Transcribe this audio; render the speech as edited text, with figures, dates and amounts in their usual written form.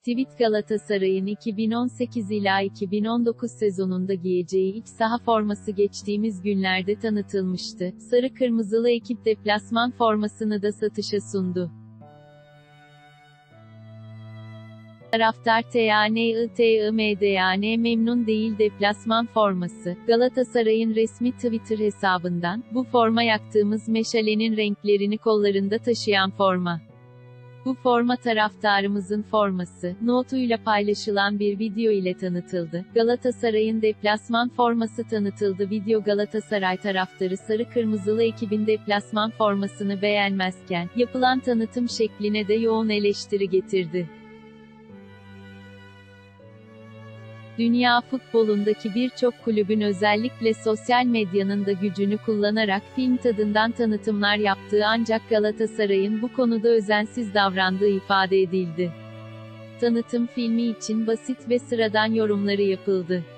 Tweet Galatasaray'ın 2018 ila 2019 sezonunda giyeceği iç saha forması geçtiğimiz günlerde tanıtılmıştı. Sarı kırmızılı ekip deplasman formasını da satışa sundu. Taraftar TANITIMDAN memnun değil deplasman forması. Galatasaray'ın resmi Twitter hesabından, bu forma yaktığımız meşalenin renklerini kollarında taşıyan forma. Bu forma taraftarımızın forması, notuyla paylaşılan bir video ile tanıtıldı. Galatasaray'ın deplasman forması tanıtıldı. Video Galatasaray taraftarı sarı kırmızılı ekibin deplasman formasını beğenmezken, yapılan tanıtım şekline de yoğun eleştiri getirdi. Dünya futbolundaki birçok kulübün özellikle sosyal medyanın da gücünü kullanarak film tadından tanıtımlar yaptığı ancak Galatasaray'ın bu konuda özensiz davrandığı ifade edildi. Tanıtım filmi için basit ve sıradan yorumları yapıldı.